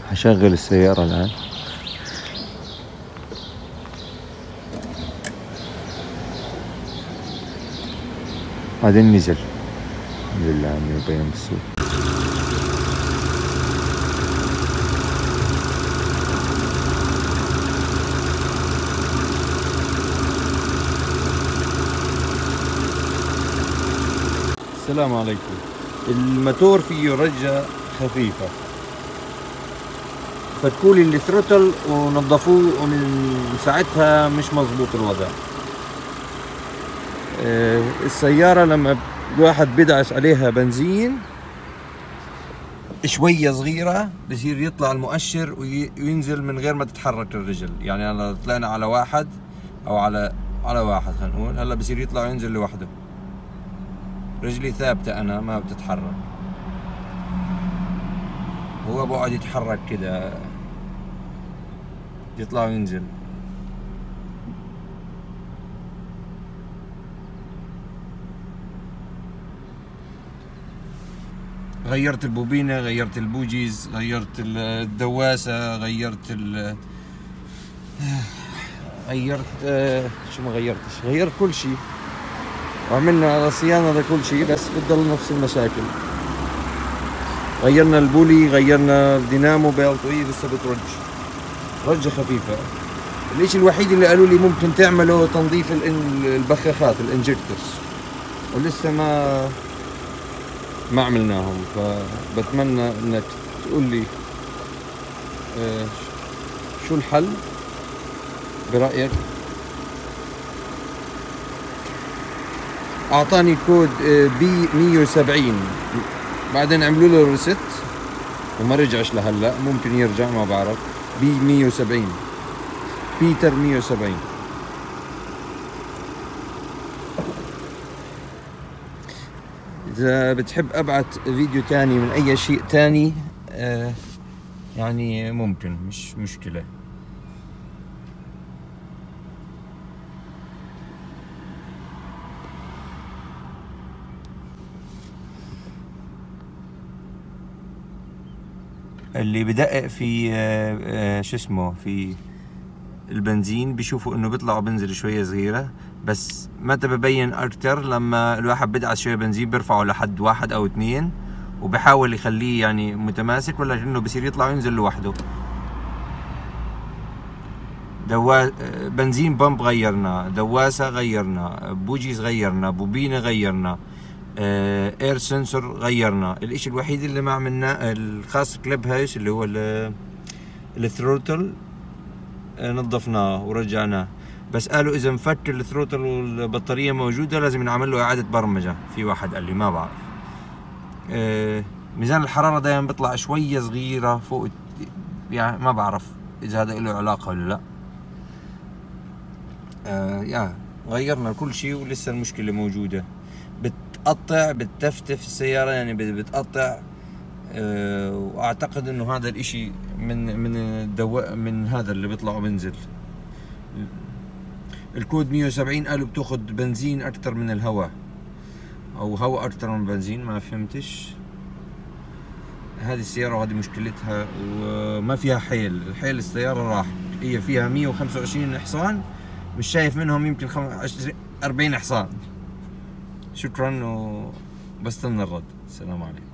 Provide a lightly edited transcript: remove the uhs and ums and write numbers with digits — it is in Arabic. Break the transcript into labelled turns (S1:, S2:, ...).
S1: هشغل السيارة الآن. بعدين نزل عم يبين بالسوق. السلام عليكم. الماتور فيه رجة خفيفة، فكولي الثروتل ونظفوه، ومن ساعتها مش مظبوط الوضع. السيارة لما الواحد بدعس عليها بنزين شوية صغيرة بصير يطلع المؤشر وينزل من غير ما تتحرك الرجل. يعني هلا طلعنا على واحد أو على واحد، خلينا نقول هلا بصير يطلع وينزل لوحده. رجلي ثابتة أنا ما بتتحرك، هو بقعد يتحرك كده يطلع وينزل. غيرت البوبينة، غيرت البوجيز، غيرت الدواسة، غيرت شو ما غيرتش، غيرت كل شيء وعملنا صيانة لكل شيء، بس بتضل نفس المشاكل. غيرنا البولي، غيرنا الدينامو بيلت، وهي لسه بترج رجة خفيفة. الاشي الوحيد اللي قالوا لي ممكن تعمله تنظيف البخاخات الانجكترز، ولسه ما عملناهم، فبتمنى انك تقول لي شو الحل برأيك. اعطاني كود بي 170، بعدين عملوا له ريست وما رجعش لهلا، ممكن يرجع ما بعرف. بي 170، بيتر 170. إذا بتحب أبعت فيديو تاني من أي شيء تاني يعني ممكن، مش مشكلة. اللي بدقق في شو اسمه في البنزين بيشوفوا انه بيطلعوا بنزل شوية صغيرة، بس متى ببين اكتر لما الواحد بدعس شوية بنزين بيرفعه لحد 1 أو 2، وبحاول يخليه يعني متماسك، ولا انه بصير يطلع وينزل لوحده. بنزين بامب غيرنا، دواسة غيرنا، بوجيز غيرنا، بوبينة غيرنا، اير سنسور غيرنا. الاشي الوحيد اللي ما عملناه الخاص كليب هايس اللي هو الثروتل نظفناه ورجعناه، بس قالوا اذا مفك الثروتل والبطارية موجودة لازم نعمل له اعادة برمجة. في واحد قال لي ما بعرف. ميزان الحرارة دايما بيطلع شوية صغيرة فوق، يعني ما بعرف اذا هذا له علاقة ولا لا. غيرنا كل شيء ولسه المشكلة موجودة. بتقطع بتفتف السيارة، يعني بتقطع. واعتقد انه هذا الاشي من هذا اللي بيطلع وبنزل. الكود 170 قالوا بتاخذ بنزين اكثر من الهواء، او هواء اكثر من بنزين، ما فهمتش. هذه السيارة وهذه مشكلتها، وما فيها حيل. الحيل السيارة راح، هي فيها 125 حصان، مش شايف منهم يمكن 40 حصان. شكرا وبستنى الرد. السلام عليكم.